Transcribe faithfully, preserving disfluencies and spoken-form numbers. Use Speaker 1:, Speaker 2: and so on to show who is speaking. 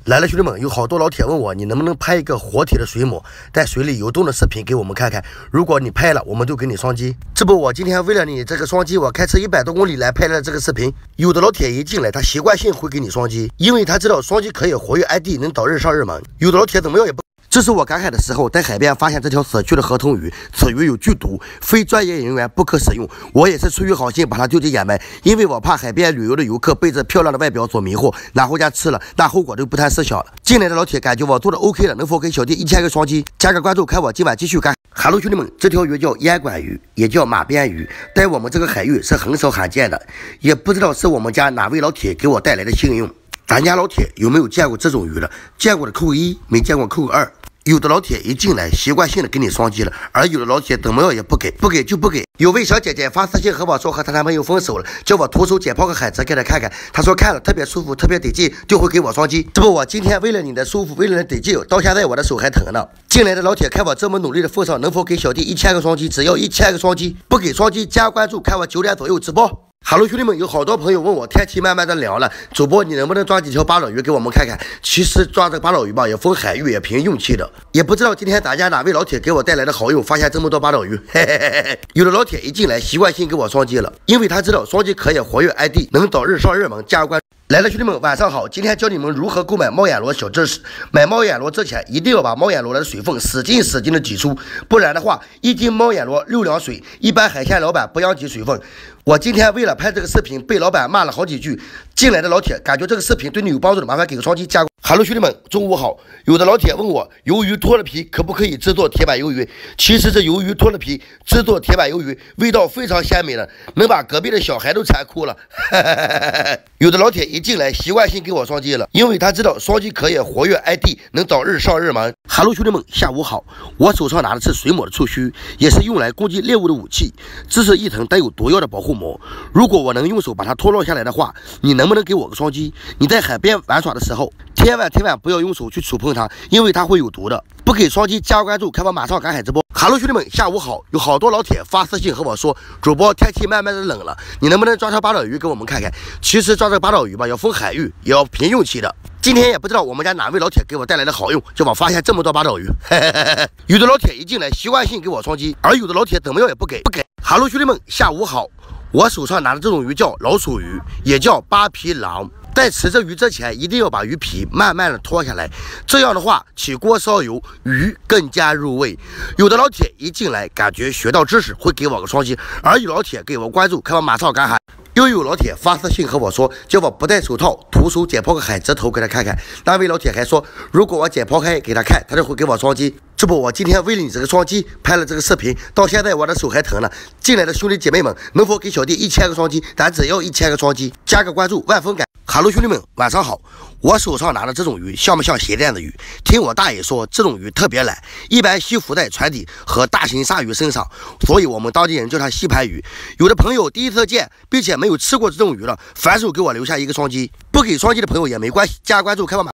Speaker 1: 来了，兄弟们，有好多老铁问我，你能不能拍一个活体的水母在水里游动的视频给我们看看？如果你拍了，我们就给你双击。这不，我今天为了你这个双击，我开车一百多公里来拍了这个视频。有的老铁一进来，他习惯性会给你双击，因为他知道双击可以活跃 I D， 能导日上日猛。有的老铁怎么样也不。这是我赶海的时候，在海边发现这条死去的河童鱼，此鱼有剧毒，非专业人员不可使用。我也是出于好心把它丢进掩埋，因为我怕海边旅游的游客被这漂亮的外表所迷惑，拿回家吃了，那后果就不堪设想了。进来的老铁感觉我做的 OK 了，能否给小弟一千个双击？加个关注，看我今晚继续干。哈喽，兄弟们，这条鱼叫烟管鱼，也叫马鞭鱼，在我们这个海域是很少罕见的，也不知道是我们家哪位老铁给我带来的幸运。咱家老铁有没有见过这种鱼的？见过的扣个一，没见过扣个二。有的老铁一进来习惯性的给你双击了，而有的老铁怎么样也不给，不给就不给。有位小姐姐发私信和我说和她男朋友分手了，叫我徒手解剖个海蜇给她看看，她说看了特别舒服，特别得劲，就会给我双击。这不，我今天为了你的舒服，为了你得劲，到现在我的手还疼呢。进来的老铁看我这么努力的奉上，能否给小弟一千个双击？只要一千个双击，不给双击加关注，看我九点左右直播。哈喽，兄弟们，有好多朋友问我，天气慢慢的凉了，主播你能不能抓几条八爪鱼给我们看看？其实抓这八爪鱼吧，也分海域，也凭运气的。也不知道今天大家哪位老铁给我带来的好运，发现这么多八爪鱼。嘿嘿嘿嘿，有的老铁一进来习惯性给我双击了，因为他知道双击可以活跃 I D， 能导日上日猛，加关注。来了，兄弟们，晚上好！今天教你们如何购买猫眼螺小知识。买猫眼螺之前，一定要把猫眼螺的水分使劲使劲的挤出，不然的话，一斤猫眼螺六两水。一般海鲜老板不让挤水分。我今天为了拍这个视频，被老板骂了好几句。进来的老铁感觉这个视频对你有帮助的，麻烦给个双击加。哈喽，兄弟们，中午好！有的老铁问我，鱿鱼脱了皮可不可以制作铁板鱿鱼？其实这鱿鱼脱了皮制作铁板鱿鱼，味道非常鲜美的，能把隔壁的小孩都馋哭了。有的老铁一进来习惯性给我双击了，因为他知道双击可以活跃 I D， 能导日上日猛。哈喽，兄弟们，下午好！我手上拿的是水母的触须，也是用来攻击猎物的武器。这是一层带有毒药的保护膜，如果我能用手把它脱落下来的话，你能不能给我个双击？你在海边玩耍的时候，千万千万不要用手去触碰它，因为它会有毒的。不给双击加关注，看我马上赶海直播。哈喽，兄弟们，下午好！有好多老铁发私信和我说，主播天气慢慢的冷了，你能不能抓条八爪鱼给我们看看？其实抓这个八爪鱼吧，要分海域，也要凭运气的。今天也不知道我们家哪位老铁给我带来的好运，叫我发现这么多八爪鱼。有的老铁一进来习惯性给我双击，而有的老铁怎么样也不给，不给。哈喽，兄弟们，下午好！我手上拿的这种鱼叫老鼠鱼，也叫八皮狼。在吃这鱼之前，一定要把鱼皮慢慢的脱下来，这样的话起锅烧油，鱼更加入味。有的老铁一进来感觉学到知识，会给我个双击，而有老铁给我关注，看我马上赶海。又有老铁发私信和我说，叫我不戴手套，徒手解剖个海蜇头给他看看。那位老铁还说，如果我解剖开给他看，他就会给我双击。这不，我今天为了你这个双击拍了这个视频，到现在我的手还疼呢。进来的兄弟姐妹们，能否给小弟一千个双击？咱只要一千个双击，加个关注，万分感。哈喽，兄弟们，晚上好！我手上拿的这种鱼像不像鞋垫子鱼？听我大爷说，这种鱼特别懒，一般吸附在船底和大型鲨鱼身上，所以我们当地人叫它吸盘鱼。有的朋友第一次见，并且没有吃过这种鱼了，反手给我留下一个双击。不给双击的朋友也没关系，加关注，看我马。